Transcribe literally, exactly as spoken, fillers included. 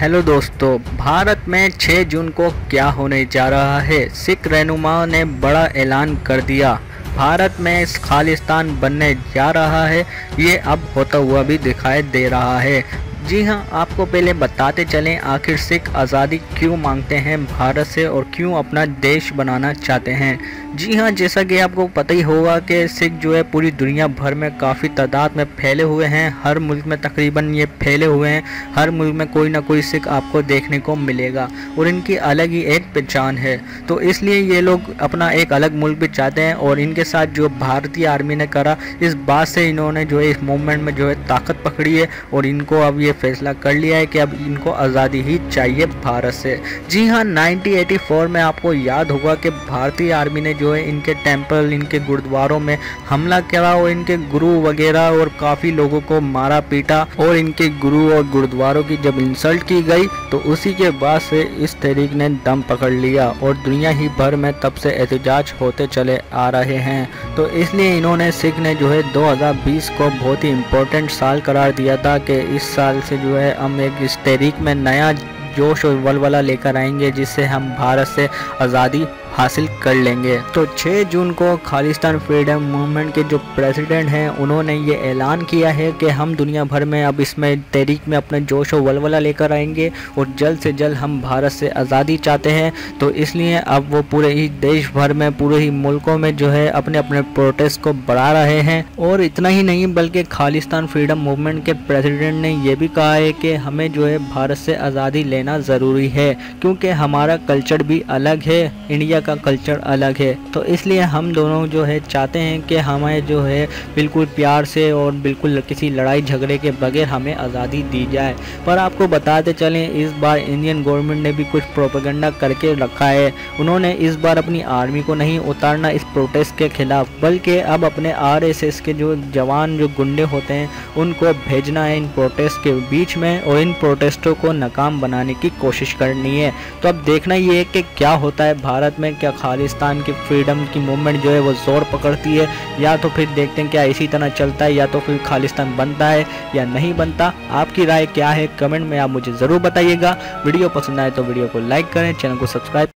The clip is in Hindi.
हेलो दोस्तों, भारत में छह जून को क्या होने जा रहा है। सिख रहनुमाओं ने बड़ा ऐलान कर दिया। भारत में खालिस्तान बनने जा रहा है। ये अब होता हुआ भी दिखाई दे रहा है। जी हां, आपको पहले बताते चलें आखिर सिख आज़ादी क्यों मांगते हैं भारत से और क्यों अपना देश बनाना चाहते हैं। जी हां, जैसा कि आपको पता ही होगा कि सिख जो है पूरी दुनिया भर में काफ़ी तादाद में फैले हुए हैं। हर मुल्क में तकरीबन ये फैले हुए हैं। हर मुल्क में कोई ना कोई सिख आपको देखने को मिलेगा और इनकी अलग ही एक पहचान है। तो इसलिए ये लोग अपना एक अलग मुल्क भी चाहते हैं और इनके साथ जो भारतीय आर्मी ने करा, इस बात से इन्होंने जो है इस मूवमेंट में जो है ताकत पकड़ी है और इनको अब ये फैसला कर लिया है कि अब इनको आज़ादी ही चाहिए भारत से। जी हाँ, नाइनटीन एटी फोर में आपको याद होगा कि भारतीय आर्मी ने जो है इनके टेंपल, इनके गुरुद्वारों में हमला करा और इनके गुरु वगैरह और काफ़ी लोगों को मारा पीटा और इनके गुरु और गुरुद्वारों की जब इंसल्ट की गई तो उसी के बाद से इस तहरीक ने दम पकड़ लिया और दुनिया ही भर में तब से एहतजाज होते चले आ रहे हैं। तो इसलिए इन्होंने सिख ने जो है दो हज़ार बीस को बहुत ही इम्पोर्टेंट साल करार दिया था कि इस साल से जो है हम एक इस तहरीक में नया जोश और वलवला लेकर आएंगे जिससे हम भारत से आज़ादी हासिल कर लेंगे। तो छह जून को खालिस्तान फ्रीडम मूवमेंट के जो प्रेसिडेंट हैं उन्होंने ये ऐलान किया है कि हम दुनिया भर में अब इसमें तहरीक में अपना जोश और वलवला लेकर आएंगे और जल्द से जल्द हम भारत से आज़ादी चाहते हैं। तो इसलिए अब वो पूरे ही देश भर में, पूरे ही मुल्कों में जो है अपने अपने प्रोटेस्ट को बढ़ा रहे हैं। और इतना ही नहीं बल्कि खालिस्तान फ्रीडम मूवमेंट के प्रेसिडेंट ने यह भी कहा है कि हमें जो है भारत से आज़ादी लेना ज़रूरी है क्योंकि हमारा कल्चर भी अलग है, इंडिया का कल्चर अलग है। तो इसलिए हम दोनों जो है चाहते हैं कि हमें जो है बिल्कुल प्यार से और बिल्कुल किसी लड़ाई झगड़े के बगैर हमें आज़ादी दी जाए। पर आपको बताते चलें इस बार इंडियन गवर्नमेंट ने भी कुछ प्रोपेगेंडा करके रखा है। उन्होंने इस बार अपनी आर्मी को नहीं उतारना इस प्रोटेस्ट के खिलाफ, बल्कि अब अपने आर एस एस के जो जवान जो गुंडे होते हैं उनको भेजना है इन प्रोटेस्ट के बीच में और इन प्रोटेस्टों को नाकाम बनाने की कोशिश करनी है। तो अब देखना ये है कि क्या होता है भारत में। क्या खालिस्तान की फ्रीडम की मूवमेंट जो है वो जोर पकड़ती है या तो फिर देखते हैं क्या इसी तरह चलता है या तो फिर खालिस्तान बनता है या नहीं बनता। आपकी राय क्या है कमेंट में आप मुझे ज़रूर बताइएगा। वीडियो पसंद आए तो वीडियो को लाइक करें, चैनल को सब्सक्राइब